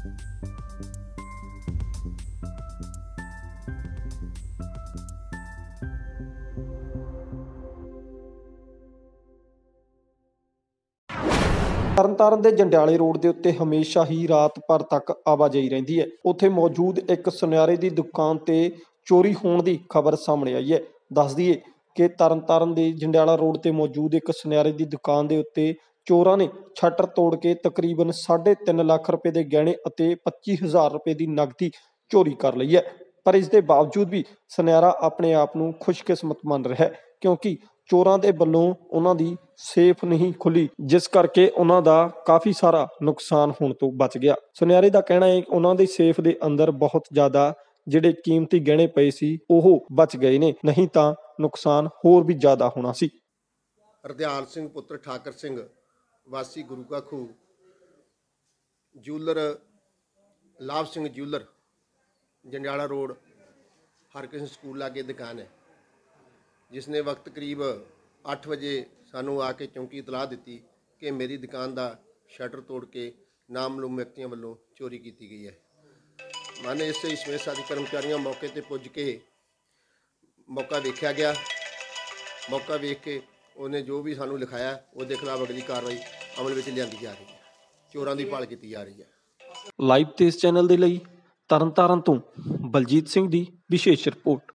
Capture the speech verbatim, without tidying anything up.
ਤਰਨਤਾਰਨ ਦੇ ਜੰਡਿਆਲੇ ਰੋਡ ਦੇ ਉੱਤੇ ਹਮੇਸ਼ਾ ਹੀ ਰਾਤ ਭਰ ਤੱਕ ਆਵਾਜਾਈ ਰਹਿੰਦੀ ਹੈ। ਉੱਥੇ ਮੌਜੂਦ ਇੱਕ ਸੁਨਿਆਰੇ ਦੀ ਦੁਕਾਨ ਤੇ ਚੋਰੀ ਹੋਣ ਦੀ ਖਬਰ ਸਾਹਮਣੇ ਆਈ ਹੈ। ਦੱਸ ਦਈਏ ਕਿ ਤਰਨਤਾਰਨ ਦੇ ਜੰਡਿਆਲਾ ਰੋਡ ਤੇ ਮੌਜੂਦ ਇੱਕ ਸੁਨਿਆਰੇ ਦੀ ਦੁਕਾਨ ਦੇ ਉੱਤੇ ਚੋਰਾਂ ਨੇ ਸ਼ਟਰ ਤੋੜ ਕੇ ਤਕਰੀਬਨ ਸਾਢੇ ਤਿੰਨ ਲੱਖ ਰੁਪਏ ਦੇ ਗਹਿਣੇ ਅਤੇ ਪੱਚੀ ਹਜ਼ਾਰ ਰੁਪਏ ਦੀ ਨਕਦੀ ਚੋਰੀ ਕਰ ਲਈ ਹੈ। ਪਰ ਇਸ ਦੇ ਬਾਵਜੂਦ ਵੀ ਸੁਨਿਆਰਾ ਆਪਣੇ ਆਪ ਨੂੰ ਖੁਸ਼ਕਿਸਮਤ ਮੰਨ ਰਿਹਾ ਹੈ, ਕਿਉਂਕਿ ਚੋਰਾਂ ਦੇ ਵੱਲੋਂ ਉਹਨਾਂ ਦੀ ਸੇਫ ਨਹੀਂ ਖੁੱਲੀ, ਜਿਸ ਕਰਕੇ ਉਹਨਾਂ ਦਾ ਕਾਫੀ ਸਾਰਾ ਨੁਕਸਾਨ ਹੋਣ ਤੋਂ ਬਚ ਗਿਆ। ਸੁਨਿਆਰੇ ਦਾ ਕਹਿਣਾ ਹੈ ਕਿ ਉਹਨਾਂ ਦੇ ਸੇਫ ਦੇ ਅੰਦਰ ਬਹੁਤ ਜ਼ਿਆਦਾ ਜਿਹੜੇ ਕੀਮਤੀ ਗਹਿਣੇ ਪਏ ਸੀ ਉਹ ਬਚ ਗਏ ਨੇ, ਨਹੀਂ ਤਾਂ ਨੁਕਸਾਨ ਹੋਰ ਵੀ ਜ਼ਿਆਦਾ ਹੋਣਾ ਸੀ। ਹਰਦਿਆਲ ਸਿੰਘ ਪੁੱਤਰ ਠਾਕਰ ਸਿੰਘ ਵਾਸੀ ਗੁਰੂ ਕਾ ਖੂਹ, jeweller Labh Singh jeweller, Jandiala road Harkrishan school ਲਾਗੇ ਦੁਕਾਨ ਹੈ, ਜਿਸਨੇ ਵਕਤ ਕਰੀਬ ਅੱਠ ਵਜੇ ਸਾਨੂੰ ਆ ਕੇ ਚੌਂਕੀ ਇਤਲਾਹ ਦਿੱਤੀ ਕਿ ਮੇਰੀ ਦੁਕਾਨ ਦਾ ਸ਼ਟਰ ਤੋੜ ਕੇ ਨਾਮਲੂਮ ਵਿਅਕਤੀਆਂ ਵੱਲੋਂ ਚੋਰੀ ਕੀਤੀ ਗਈ ਹੈ। ਮਾਨੇ ਇਸੇ ਸਮੇਤ ਸਾਡੀ ਕਰਮਚਾਰੀਆਂ ਮੌਕੇ ਤੇ ਪੁੱਜ ਕੇ ਮੌਕਾ ਵੇਖਿਆ ਗਿਆ। ਮੌਕਾ ਵੇਖ ਕੇ ਉਹਨੇ ਜੋ ਵੀ ਸਾਨੂੰ ਲਿਖਾਇਆ ਉਹਦੇ ਖਿਲਾਫ ਅਗਲੀ ਕਾਰਵਾਈ ਅਮਲ ਵਿੱਚ ਲਿਆਂਦੀ ਜਾ ਰਹੀ ਹੈ। ਚੋਰਾਂ ਦੀ ਭਾਲ ਕੀਤੀ ਜਾ ਰਹੀ ਹੈ। ਲਾਈਵ ਤੇ ਇਸ ਚੈਨਲ ਦੇ ਲਈ ਤਰਨਤਾਰਨ ਤੋਂ ਬਲਜੀਤ ਸਿੰਘ ਦੀ ਵਿਸ਼ੇਸ਼ ਰਿਪੋਰਟ।